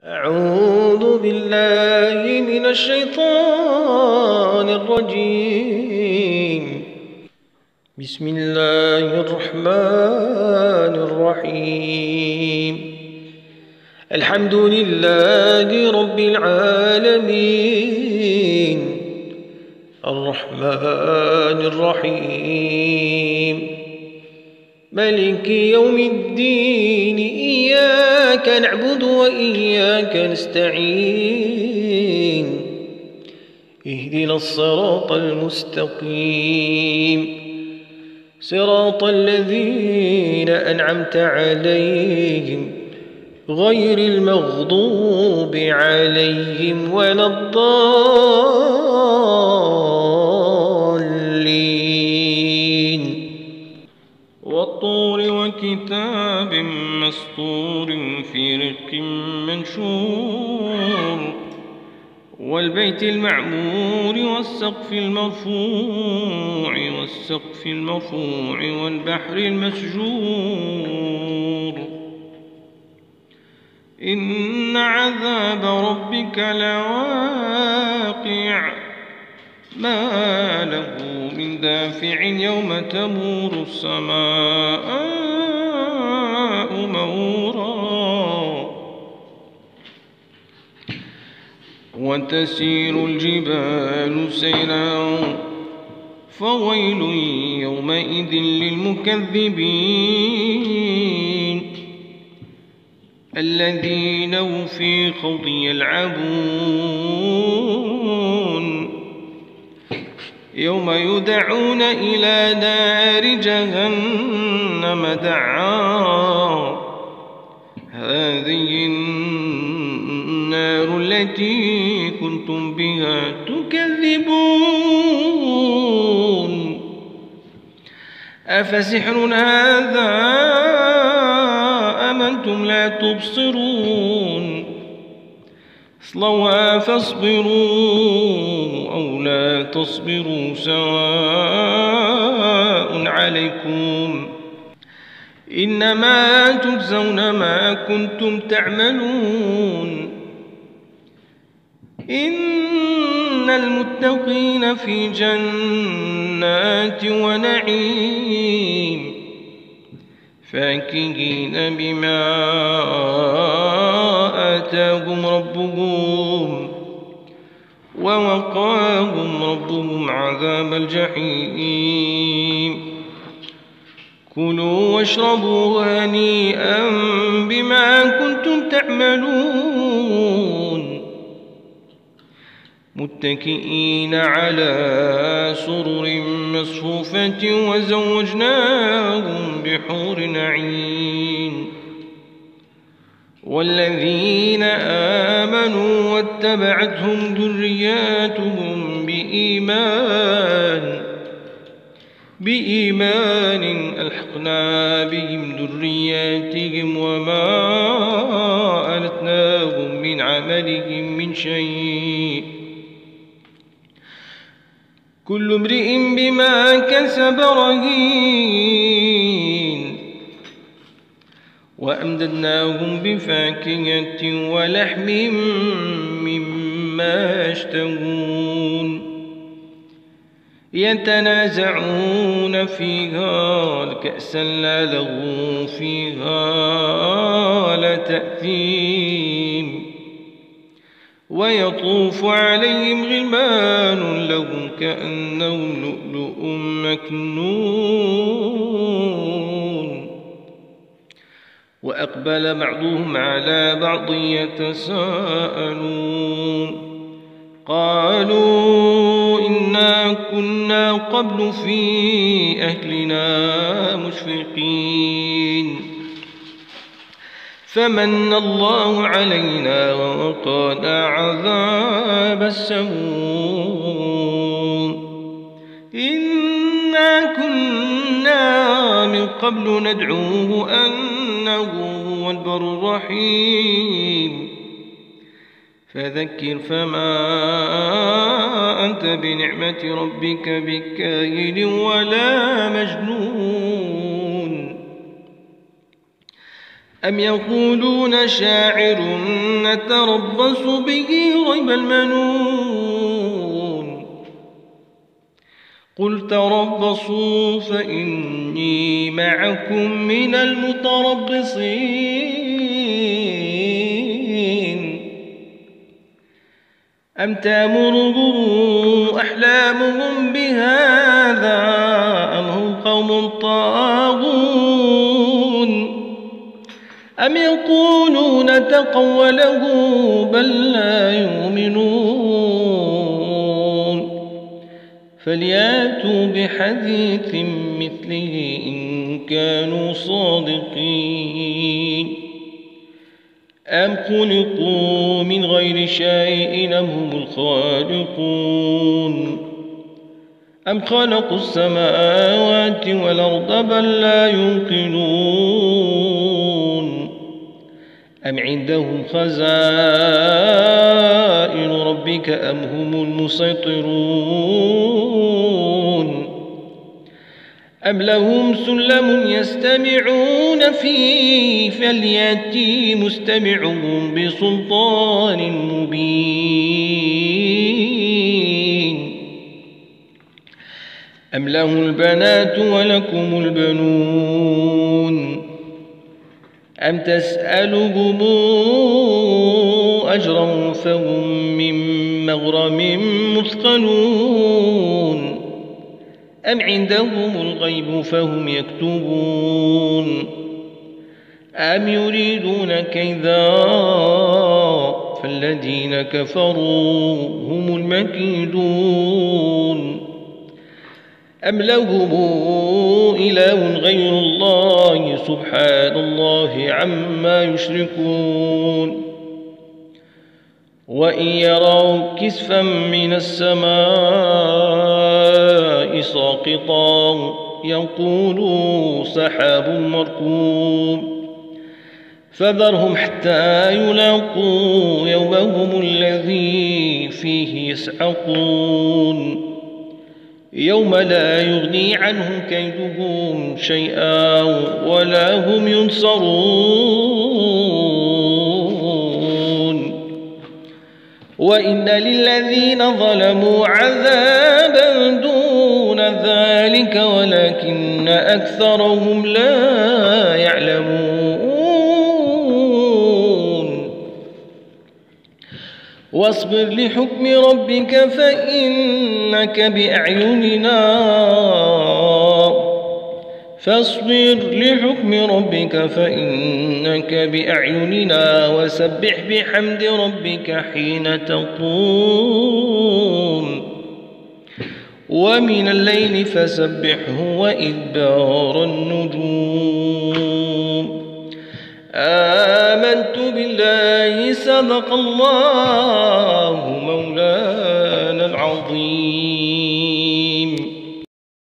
أعوذ بالله من الشيطان الرجيم. بسم الله الرحمن الرحيم. الحمد لله رب العالمين الرحمن الرحيم مالك يوم الدين. إياك نعبد وإياك نستعين. اهدنا الصراط المستقيم صراط الذين أنعمت عليهم غير المغضوب عليهم ولا الضالين. والطور وكتاب مسطور في رق منشور والبيت المعمور والسقف المرفوع والبحر المسجور. إن عذاب ربك لواقع ما له من دافع يوم تمور السماء مورا وتسير الجبال سيرا فويل يومئذ للمكذبين الذين هم في خوض يلعبون. يوم يدعون إلى نار جهنم دعا هذه النار التي كنتم بها تكذبون. أفسحر هذا أم أنتم لا تبصرون. اصلوها فاصبروا أو لا تصبروا سواء عليكم إنما تجزون ما كنتم تعملون. إن المتقين في جنات ونعيم فاكهين بما آتاهم ربهم ووقاهم ربهم عذاب الجحيم. كلوا واشربوا هنيئا بما كنتم تعملون متكئين على سرر مصفوفة وزوجناهم بحور عين. والذين آمنوا واتبعتهم ذرياتهم بإيمان ألحقنا بهم ذرياتهم وما ألتناهم من عملهم من شيء كل امرئ بما كسب رهين. وأمددناهم بفاكهة ولحم مما يشتهون يتنازعون فيها كأسا لا لغو فيها ولا تأثيم ويطوف عليهم غلمان لهم كأنهم لؤلؤ مكنون. وأقبل بعضهم على بعض يتساءلون قالوا إنا كنا قبل في أهلنا مشفقين فمن الله علينا ووقانا عذاب السموم. إنا كنا من قبل ندعوه أنه هو البر الرحيم. فذكر فما أنت بنعمة ربك بكاهن ولا مجنون. أم يقولون شاعر نتربص به ريب المنون قل تربصوا فإني معكم من المتربصين أم تأمرهم أحلامهم بهذا أم هم قوم طاغون أم يقولون تقوله بل لا يؤمنون فلياتوا بحديث مثله إن كانوا صادقين أم خلقوا من غير شيء أم هم الخالقون أم خلقوا السماوات والأرض بل لا يوقنون أم عندهم خزائن ربك أم هم المسيطرون أم لهم سلم يستمعون فيه فليأتي مستمعهم بسلطان مبين أم له البنات ولكم البنون أم تسألهم أجرا فهم من مغرم مثقلون أم عندهم الغيب فهم يكتبون أم يريدون كيدا فالذين كفروا هم المكيدون أم لهم إله غير الله سبحان الله عما يشركون وإن يروا كسفا من السماء ساقطا يقولوا سحاب مركوم فذرهم حتى يلاقوا يومهم الذي فيه يسعقون يوم لا يغني عنهم كيدهم شيئا ولا هم ينصرون وإن للذين ظلموا عذابا دون ذلك ولكن أكثرهم لا يعلمون واصبر لحكم ربك فإنك بأعيننا وسبح بحمد ربك حين تقوم ومن الليل فسبحه وإدبار النجوم آمنت بالله صدق الله مولانا العظيم